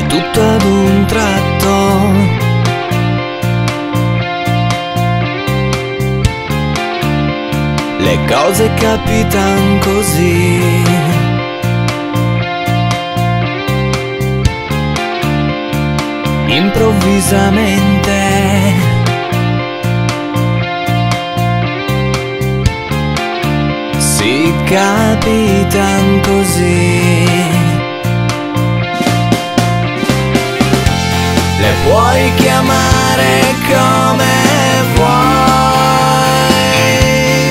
e tutto ad un tratto le cose capitan così. Improvvisamente si capitan così. Le puoi chiamare come vuoi,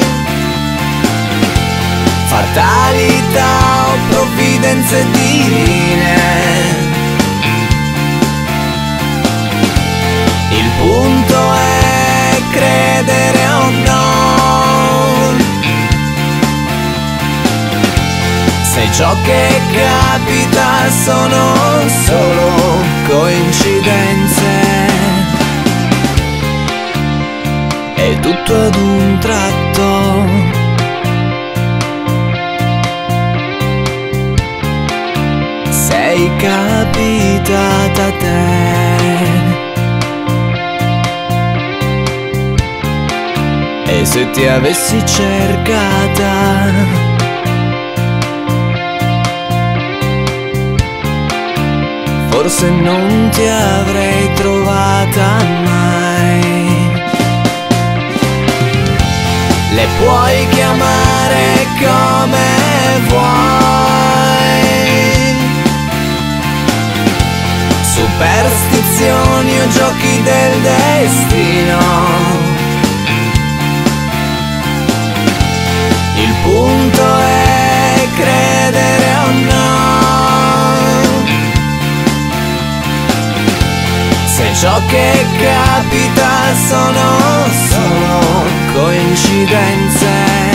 fatalità o provvidenze divine. Il punto è credere o no, se ciò che capita sono solo coincidenze e tutto ad un tratto sei capitata a te. E se ti avessi cercata, forse non ti avrei trovata mai. Le puoi chiamare come vuoi, superstizioni o giochi del destino. Il punto è credere o no, se ciò che capita sono solo coincidenze,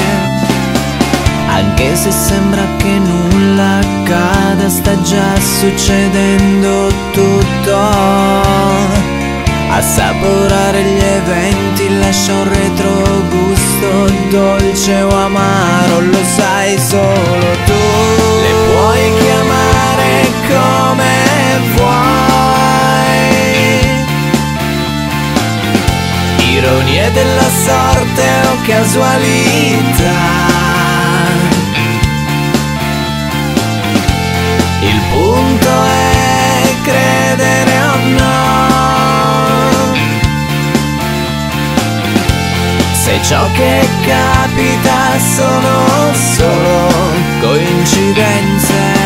anche se sembra che nulla accada, sta già succedendo tutto. Assaporare gli eventi lascia un retrogusto, dolce o amaro lo sai solo tu. Le puoi chiamare come vuoi, ironie della sorte o casualità. Il punto è credere o no, se ciò che capita sono solo coincidenze